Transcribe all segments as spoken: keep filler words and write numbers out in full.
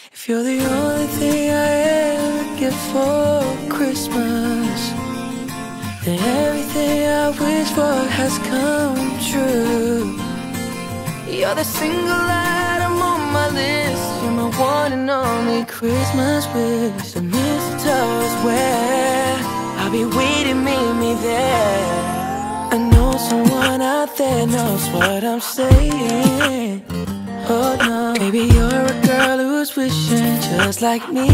If you're the only thing I ever get for Christmas, then everything I wish for has come true. You're the single item on my list. You're my one and only Christmas wish. The mistletoe is where I'll be waiting, meet me there. I know someone out there knows what I'm saying. Oh no, baby, you're a girl who's wishing just like me.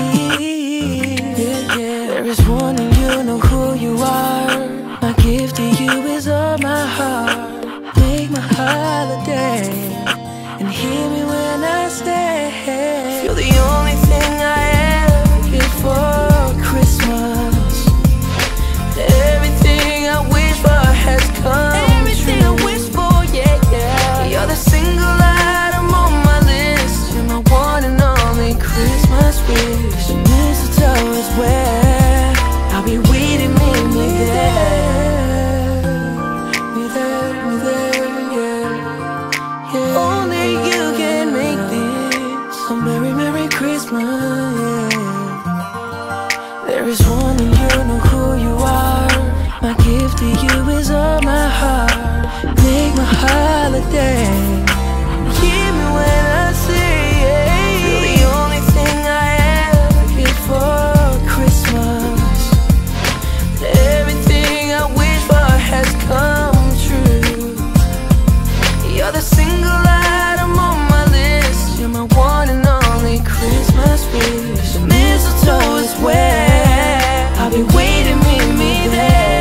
Yeah, yeah. There is one and you know who you are. My gift to you is all my heart. Make my holiday and hear me when I say you're the only thing I ever get for Christmas. Everything I wish for has come Everything true. I wish for, yeah, yeah. You're the single item on my list. You're my one and only Christmas wish. The mistletoe is where I'll be waiting, meet me there. Me there, me there, yeah, yeah. Only you can make this a merry, merry Christmas, yeah. There is one and you know who you are. My gift to you is all my heart. Make my holiday. Hear me when I say yeah. You're the only thing I ever get for Christmas. Everything I wish for has come true. You're the single item on my list. You're my one and only Christmas wish. The mistletoe is where I'll be waiting, meet me there.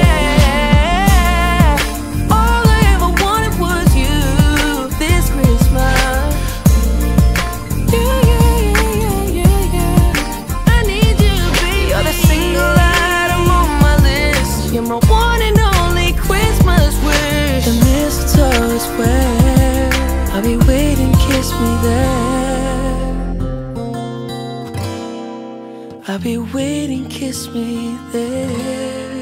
I'll be waiting, kiss me there. I'll be waiting, kiss me there.